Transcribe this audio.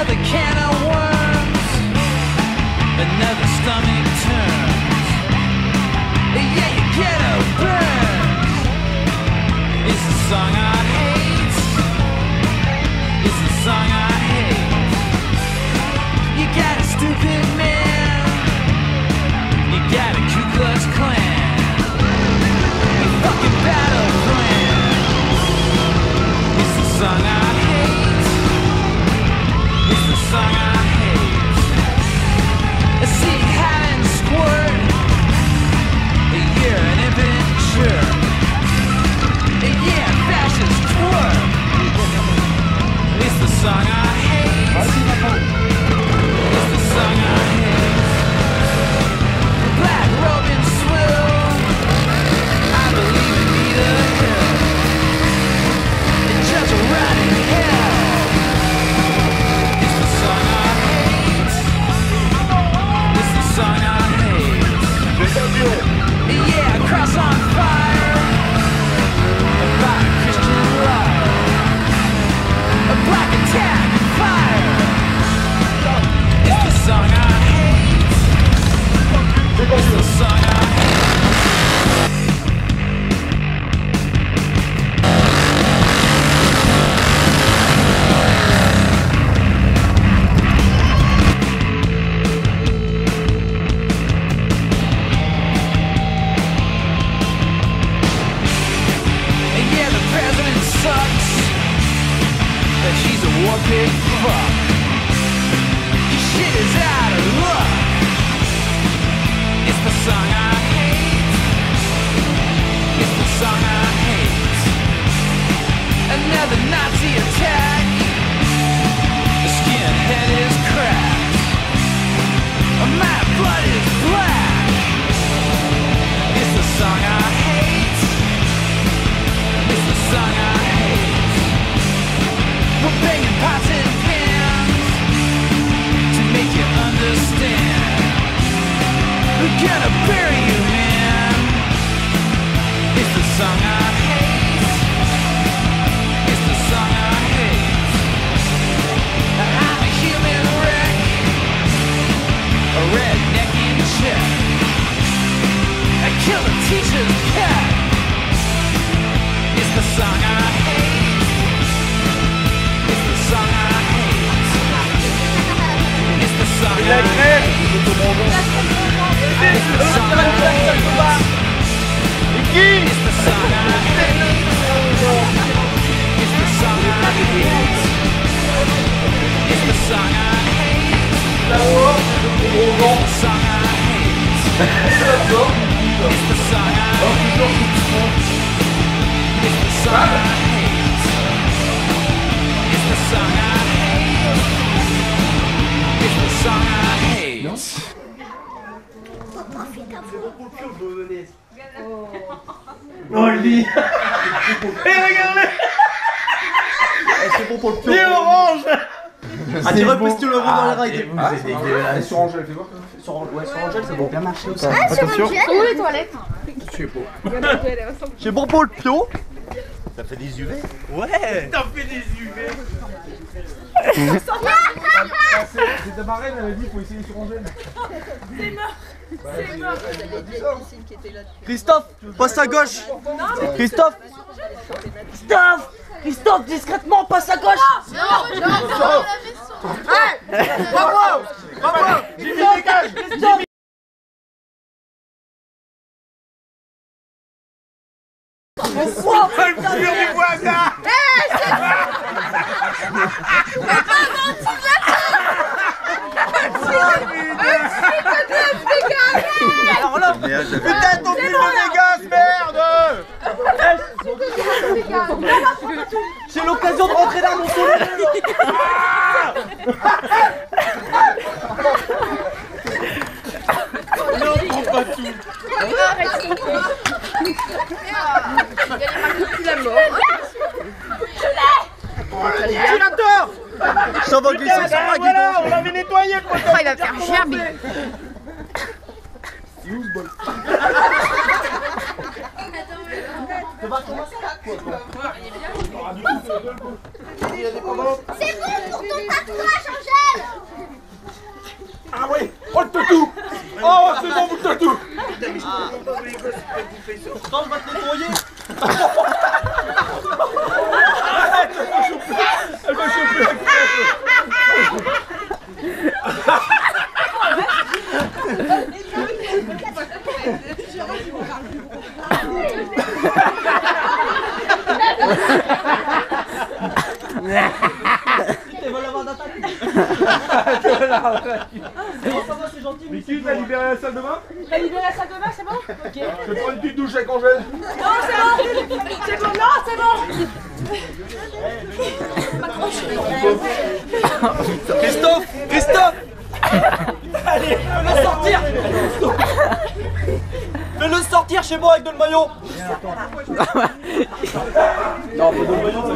Another can of worms, another stomach turns. Yeah, you get a burn. It's the song I hate. It's the song I hate. You got a stupid man. You got a Ku Klux Klan. You fucking battle plan. It's the song I hate. It's the song I hate. I see how and squirt. You're an immature. Yeah, fascist twerp. It's the song I hate. It's the song I hate. Black Robin swill. I believe in Nita Hill. And Judge a ride in hell. It's the song I hate. It's the song I hate. Yeah, cross on fire. By a Christian liar. A black attack fire. It's the song I hate. It's the song I hate. And yeah, the president sucks, but she's a war pig fuck. Your shit is out of luck. It's the song I hate. It's the song I hate. Another Nazi attack. The skinhead is cracked. My blood is black. It's the song I hate. It's the song I hate. We're banging pots and pans to make you understand. We're gonna bury you, man. It's the song I hate. It's the song I hate. I'm a human wreck, a redneck in check. I killed a teacher's cat. It's the song I hate. It's the song I hate. It's the song I hate. It's the song I hate. It's the song I hate. It's the song I hate. It's the song I hate. It's the song I hate. It's the song I hate. It's the song I hate. It's the song I hate. It's the song I hate. Oh lui. Et regardez. C'est bon pour le pion. Il est orange. Ah, tu repouses tout le monde dans les rails. Sur Angèle, fais voir. Sur Angèle, ça va bien marcher aussi. Attention. Où les toilettes? Je sais pas. C'est bon pour le pion. Ça fait des UV. Ouais. T'as fait des UV. C'est ta marraine, elle a dit qu'il faut essayer sur Angèle. C'est mort. C'est mort. Christophe, passe à gauche. Christophe. Christophe, Christophe, discrètement, passe à gauche. Non. Bravo. Bravo. Jimmy, dégage. Jimmy. Le mur du voisin. Alors là, putain, ton fils de Vegas, merde. J'ai l'occasion de rentrer dans mon soleil. Non, prends pas tout. Tirateur. Ça va glisser sur ma guidon. On l'avait nettoyé, quoi. Oh, il va faire gerber. Il est où ce bol? C'est bon pour ton tatouage, Angèle. T'es sûr? Attends, je vais te nettoyer. Elle va choper la Ils veulent avoir d'attaque. C'est gentil. Mickey, t'as libéré la salle de bain? T'as libéré la salle de bain, c'est bon? Ok. Je vais prendre une petite douche avec Angèle. Non, c'est bon. C'est bon, non, c'est bon. Christophe! Christophe! Allez, fais-le sortir! Fais-le sortir chez moi avec de le maillot! Non, pas de le maillot, ça